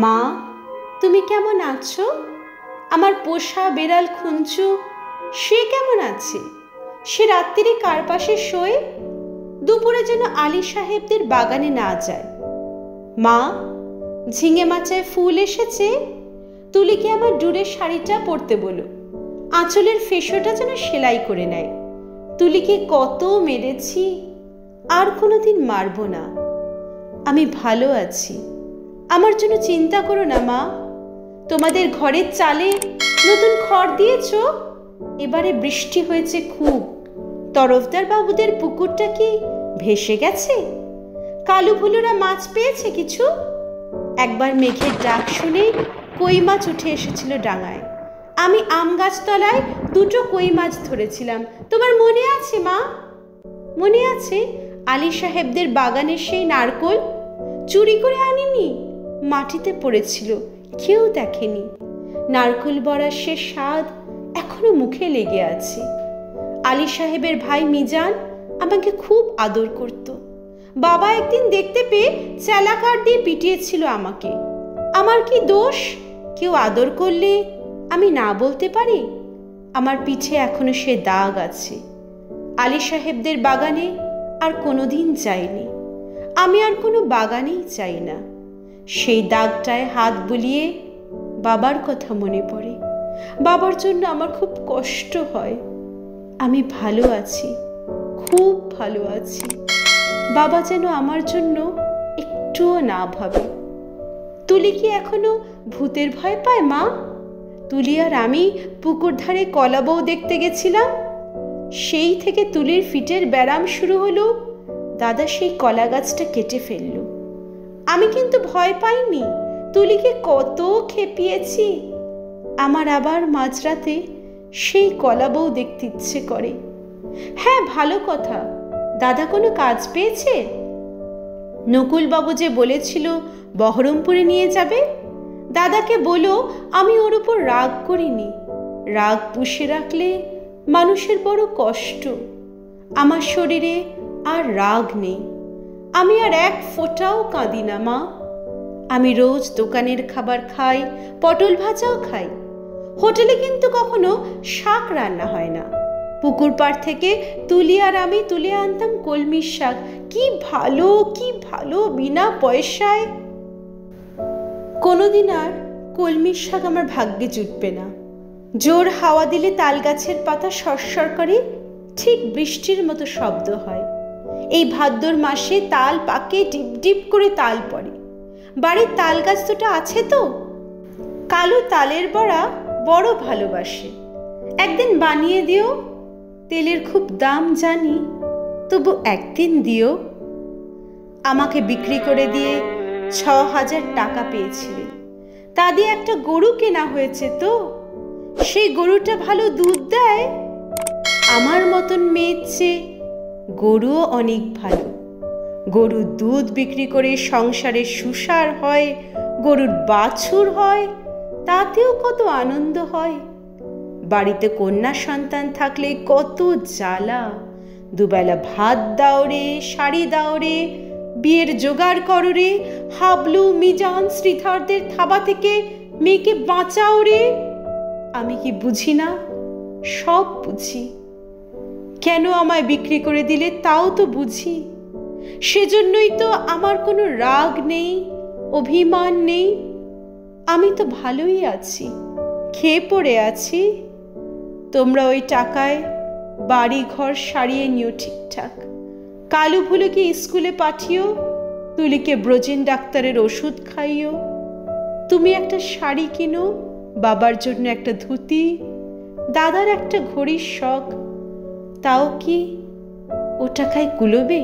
মা, তুমি কেমন আছো? আমার পোষা বেড়াল খুঞ্চু সে কেমন আছে? সে রাত্রিরে কার পাশে শোয়? দুপুরে যেন আলী সাহেবদের বাগানে না যায়। মা, ঝিঙে মাচায় ফুল এসেছে, তুলিকে আমার ডুরের শাড়িটা পরতে বলো। আঁচলের ফেসোটা যেন সেলাই করে নেয়। তুলিকে কত মেরেছি, আর কোনোদিন মারব না। আমি ভালো আছি, আমার জন্য চিন্তা করো না মা। তোমাদের ঘরের চালে নতুন খড় দিয়েছ? এবারে বৃষ্টি হয়েছে খুব। তরফদার বাবুদের পুকুরটা কি ভেসে গেছে? কালু ভুলুরা মাছ পেয়েছে কিছু? একবার মেঘের ডাক শুনে কই মাছ উঠে এসেছিল ডাঙায়। আমি আম গাছতলায় দুটো কই মাছ ধরেছিলাম, তোমার মনে আছে মা? মনে আছে আলী সাহেবদের বাগানের সেই নারকোল? চুরি করে আনিনি, মাটিতে পড়েছিল, কেউ দেখেনি। নারকোল বড়ার সে স্বাদ এখনো মুখে লেগে আছে। আলী সাহেবের ভাই মিজান আমাকে খুব আদর করত। বাবা একদিন দেখতে পেয়ে চেলাকার দিয়ে পিটিয়েছিল আমাকে। আমার কি দোষ? কেউ আদর করলে আমি না বলতে পারি? আমার পিঠে এখনো সে দাগ আছে। আলী সাহেবদের বাগানে আর কোনোদিন যাইনি। আমি আর কোনো বাগানেই চাই না। সেই দাগটায় হাত বুলিয়ে বাবার কথা মনে পড়ে। বাবার জন্য আমার খুব কষ্ট হয়। আমি ভালো আছি, খুব ভালো আছি। বাবা যেন আমার জন্য একটুও না ভাবে। তুলি কি এখনো ভূতের ভয় পায় মা? তুলি আর আমি পুকুর ধারে কলা বউ দেখতে গেছিলাম। সেই থেকে তুলির ফিটের ব্যারাম শুরু হলো। দাদা সেই কলা গাছটা কেটে ফেলল। আমি কিন্তু ভয় পাইনি, তুলিকে কত খেপিয়েছি। আমার আবার মাঝরাতে সেই কলা বউ দেখতে ইচ্ছে করে। হ্যাঁ, ভালো কথা, দাদা কোনো কাজ পেয়েছে? নকুলবাবু যে বলেছিল বহরমপুরে নিয়ে যাবে, দাদাকে বলো আমি ওর উপর রাগ করিনি। রাগ পুষে রাখলে মানুষের বড় কষ্ট। আমার শরীরে আর রাগ নেই। আমি আর এক ফোঁটাও কাঁদি না মা। আমি রোজ দোকানের খাবার খাই, পটল ভাজাও খাই। হোটেলে কিন্তু কখনো শাক রান্না হয় না। পুকুর পাড় থেকে তুলি আর আমি তুলে আনতাম কলমির শাক। কি ভালো, কি ভালো, বিনা পয়সায়। কোনোদিন আর কলমির শাক আমার ভাগ্যে জুটবে না। জোর হাওয়া দিলে তাল গাছের পাতা সরসর করে, ঠিক বৃষ্টির মতো শব্দ হয়। এই ভাদ্র মাসে তাল পাকে, ডিপ ডিপ করে তাল পড়ে। বাড়ির তাল গাছ দুটো আছে তো। কালু তালের বড়া বড় ভালোবাসে, একদিন বানিয়ে দিও। তেলের খুব দাম জানি, তবু একদিন দিও। আমাকে বিক্রি করে দিয়ে ৬,০০০ টাকা পেয়েছিলে, তা দিয়ে একটা গরু কেনা হয়েছে তো। সেই গরুটা ভালো দুধ দেয়। আমার মতন মেয়ের চেয়ে গরুও অনেক ভালো। গরুর দুধ বিক্রি করে সংসারে সুসার হয়, গরুর বাছুর হয়, তাতেও কত আনন্দ হয়। বাড়িতে কন্যা সন্তান থাকলে কত জ্বালা। দুবেলা ভাত দাও রে, শাড়ি দাও রে, বিয়ের জোগাড় করো রে, হাবলু মিজান শ্রীধরদের থাবা থেকে মেয়েকে বাঁচাও রে। আমি কি বুঝি না? সব বুঝি। কেন আমায় বিক্রি করে দিলে তাও তো বুঝি। সেজন্যই তো আমার কোনো রাগ নেই, অভিমান নেই। আমি তো ভালোই আছি, খেয়ে পড়ে আছি। তোমরা ওই টাকায় বাড়ি ঘর সারিয়ে নিও ঠিকঠাক। কালু ভুলুকে স্কুলে পাঠিও, তুলিকে ব্রজেন ডাক্তারের ওষুধ খাইও। তুমি একটা শাড়ি কিনো, বাবার জন্য একটা ধুতি, দাদার একটা ঘড়ির শখ। তাও কি ও টাকায় কুলোবে?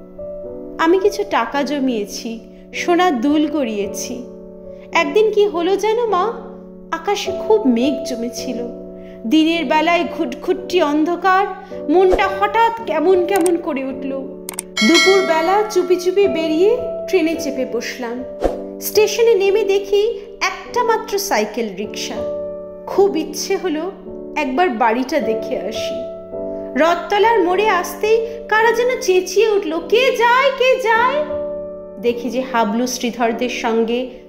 আমি কিছু টাকা জমিয়েছি, সোনার দুল গড়িয়েছি। একদিন কি হলো জানো মা? আকাশে খুব মেঘ জমেছিল। দিনের বেলায় ঘুটঘুটটি অন্ধকার, মনটা হঠাৎ কেমন কেমন করে উঠল। দুপুর বেলা চুপি চুপি বেরিয়ে ট্রেনে চেপে বসলাম। স্টেশনে নেমে দেখি একটা মাত্র সাইকেল রিক্সা। খুব ইচ্ছে হলো একবার বাড়িটা দেখে আসি। রথতলার মোড়ে আসতেই কারা যেন চেঁচিয়ে উঠল, কে যায়, কে যায়। দেখি যে হাবলু শ্রীধরদের সঙ্গে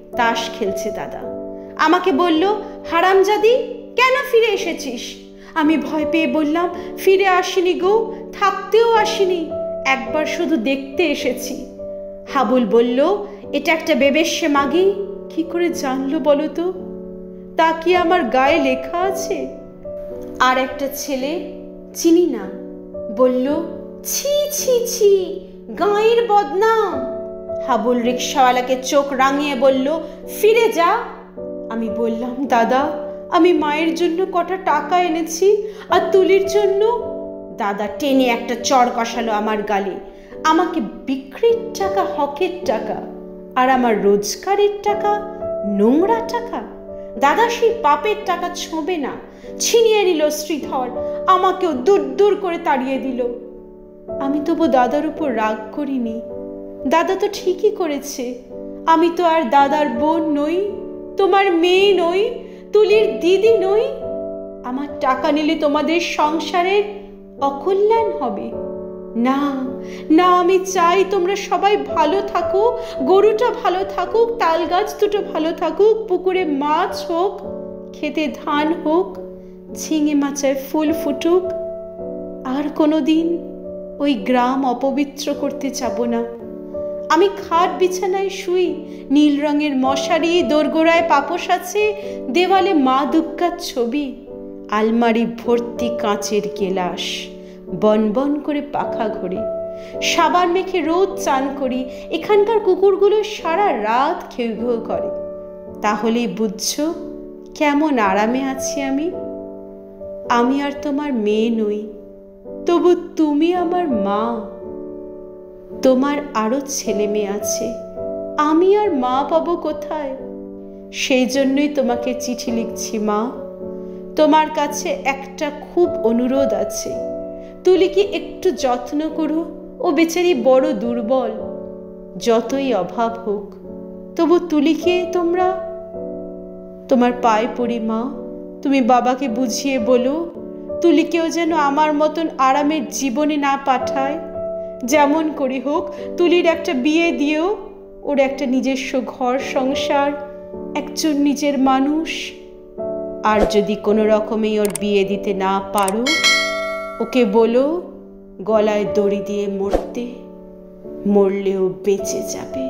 তাস খেলছে দাদা। আমাকে বলল, হারামজাদি, কেন ফিরে এসেছিস? আমি ভয় পেয়ে বললাম, ফিরে আসিনি গো, থাকতেও আসিনি, একবার শুধু দেখতে এসেছি। হাবুল বলল, এটা একটা বেবেশ্যে মাগি। কি করে জানলো বলো তো? তা কি আমার গায়ে লেখা আছে? আর একটা ছেলে, চিনি না, বলল, ছি ছি ছি, গাঁয়ের বদনাম। হাবুল রিকশাওয়ালাকে চোখ রাঙিয়ে বলল, ফিরে যা। আমি বললাম, দাদা, আমি মায়ের জন্য কটা টাকা এনেছি, আর তুলির জন্য। দাদা টেনে একটা চড় কষালো আমার গালে। আমাকে বিক্রির টাকা হকের টাকা, আর আমার রোজগারের টাকা নোংরা টাকা। দাদা সেই পাপের টাকা ছোঁবে না। ছিনিয়ে নিল শ্রীধর, আমাকেও দূর দূর করে তাড়িয়ে দিল। আমি তবু দাদার উপর রাগ করিনি। দাদা তো ঠিকই করেছে। আমি তো আর দাদার বোন নই, তোমার মেয়ে নই, তুলির দিদি নই। আমার টাকা নিলে তোমাদের সংসারের অকল্যাণ হবে না। না, আমি চাই তোমরা সবাই ভালো থাকো, গরুটা ভালো থাকুক, তাল গাছ দুটো ভালো থাকুক, পুকুরে মাছ হোক, খেতে ধান হোক, ঝিঙে মাচায় ফুল ফুটুক। আর কোনোদিন ওই গ্রাম অপবিত্র করতে যাব না। আমি খাট বিছানায় শুই, নীল রঙের মশারি, দোরগোড়ায় পাপোশ আছে, দেওয়ালে মা দুর্গার ছবি, আলমারি ভর্তি কাঁচের গেলাস, বনবন করে পাখা ঘোরে, সাবান মেখে রোজ চান করি। এখানকার কুকুরগুলো সারা রাত ঘেউ ঘেউ করে। তাহলেই বুঝছো কেমন আরামে আছি আমি। আমি আর তোমার মেয়ে নই, তবু তুমি আমার মা। তোমার আরো ছেলে মেয়ে আছে, আমি আর মা পাবো কোথায়? সেই জন্যই তোমাকে চিঠি লিখছি মা। তোমার কাছে একটা খুব অনুরোধ আছে, তুলিকে একটু যত্ন করো। ও বেচারি বড় দুর্বল। যতই অভাব হোক, তবু তুলিকে তোমার পায়ে পড়ি মা। তুমি বাবাকে বুঝিয়ে বলো, তুলিকেও যেন আমার মতন আরামের জীবনে না পাঠায়। যেমন করে হোক তুলির একটা বিয়ে দিও, ওর একটা নিজস্ব ঘর সংসার, একজন নিজের মানুষ। আর যদি কোনো রকমেই ওর বিয়ে দিতে না পারো, ওকে বলো গলায় দড়ি দিয়ে মরতে, মরলেও বেঁচে যাবে।